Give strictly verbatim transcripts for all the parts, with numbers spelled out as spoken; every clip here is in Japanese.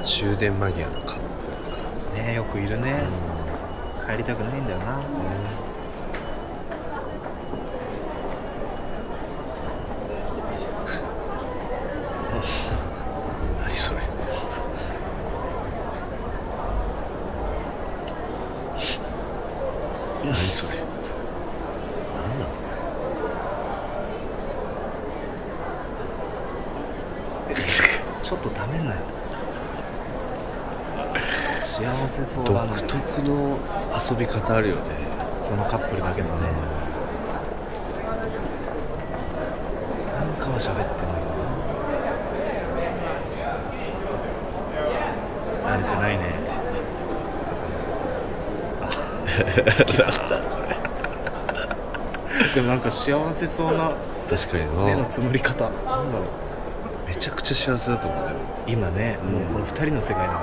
終電間際のカップルね、よくいるね。 う帰りたくないんだよな。 ん、何それ。何それ。何なの。 ちょっとダメんなよ。幸せそうだな。 独特の遊び方あるよね。 そのカップルだけどね。なんかは喋ってんだけどな。慣れてないね。でもなんか幸せそうな確かにな。 目のつむり方。なんだろう。 めちゃくちゃ幸せだと思うね。 今ね、 うんもうこの二人の世界だから。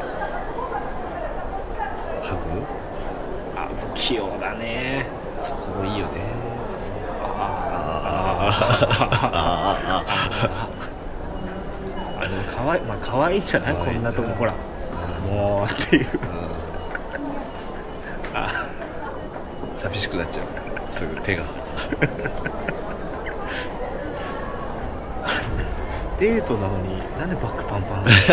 ハグあ、不器用だね。 そこもいいよね。 ああでも可愛い、まあ可愛いんじゃない？ 可愛いねこんなとこほらもうっていう。あ、 寂しくなっちゃうすぐ手が。 デートなのになんでバッグパンパンなの？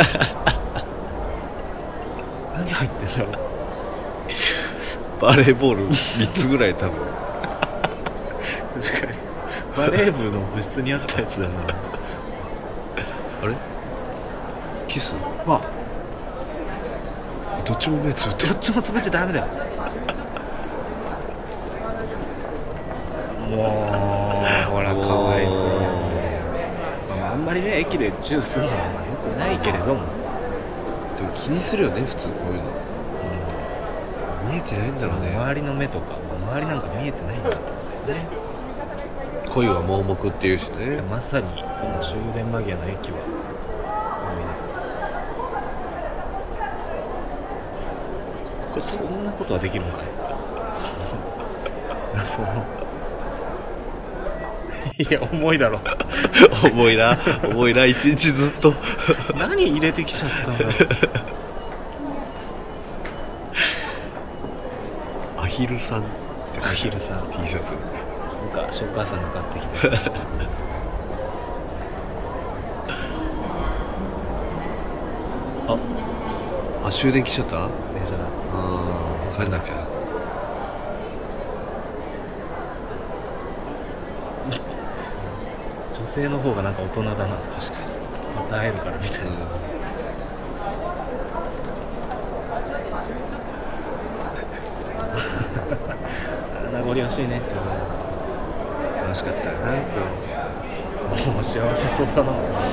何入ってんだろう。 バレーボールみっつぐらい多分。 確かにバレー部の部室にあったやつだな。 あれキスわ、 どっちも目つぶってる。 どっちも潰っちゃダメだよ。もうほらかわいそうに、まあ、あんまりね駅でチューするのはまあよくないけれども、 でも気にするよね普通こういうの。見えてないんだそろうね。 の周りの目とか周りなんか見えてないんだよね。 恋は盲目っていうしね。 まさにこの終電間際の駅は思い出す。そんなことはできるのかい。そのいや重いだろ。 重いな重いな、一日ずっと。 何入れてきちゃったんだろう。 アヒルさんってアヒルさん T シャツ。 昔お母さんが買ってきたやつ。 ああ、終電来ちゃった。あ電車だ。 あ、帰んなきゃ。 女性の方がなんか大人だな。 確かに。 また会えるからみたいな。名残惜しいね。 楽しかったよな今日。 もう幸せそうだな。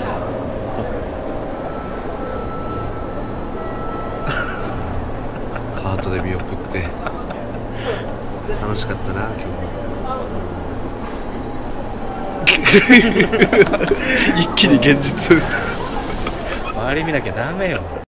ハートで見送って楽しかったな今日。一気に現実。 周り見なきゃダメよ。